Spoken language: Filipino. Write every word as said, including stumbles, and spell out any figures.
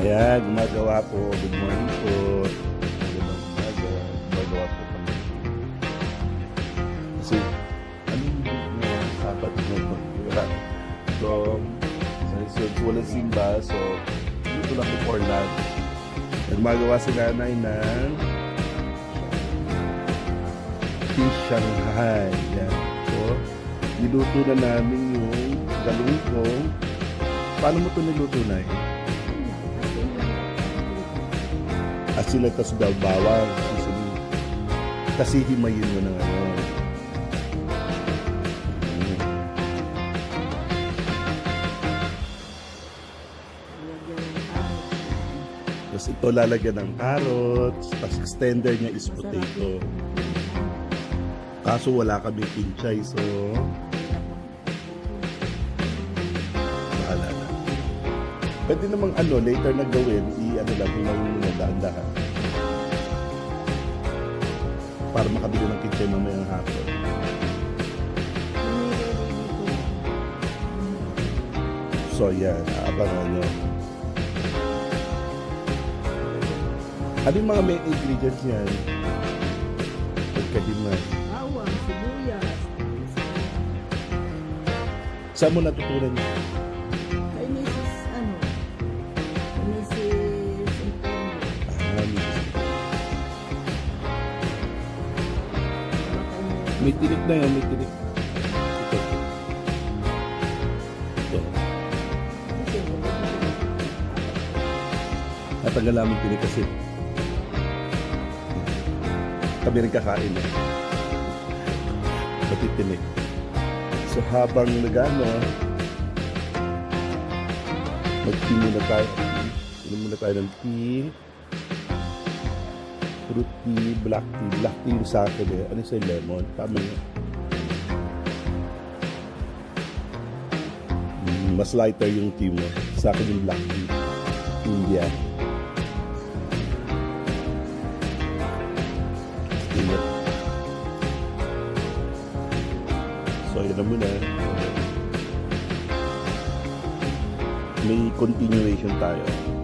Ayan, gumagawa po. Good morning po. Magandang umaga. Gumagawa po kami. Kasi, anong mga sabat na ito? So, so, so, walang simba. So, dito lang po for lunch. Gumagawa si nanay ng fish Shanghai. Yan. So, niluto na namin yung galungkong. Paano mo ito niluto na eh? Asin lang tas daw bawang. Kasi himayin mo na ngayon. Tapos ito lalagyan ng carrots. Tapos extender niya is potato. Kaso wala kaming pinchay, so bahala na. Pwede namang ano, later na gawin, i-ano lang, hinawin mo na dahan-dahan. Para makabili ng pinchay mamayang hapon. So yan, abangan nyo. Ano yung mga main ingredients yan? Pagkadiman. Bawang, sibuyas. Saan mo natutunan niya? Kay Missus ano? Kay Missus Antonio. Ah, Missus May tinik na yan, may tinik. Ito. Ito. Natanggal namin tinik kasi kami rin kakain eh. Matitinik. So habang nagano, mag-tea muna tayo. Inom muna tayo ng tea. Fruit tea, black tea. Black tea yung sa akin eh. Ano yung sa'yo? Lemon. Tama yun. Mm, mas lighter yung tea mo. Sa akin yung black tea. India. So, yun na muna. May continuation tayo.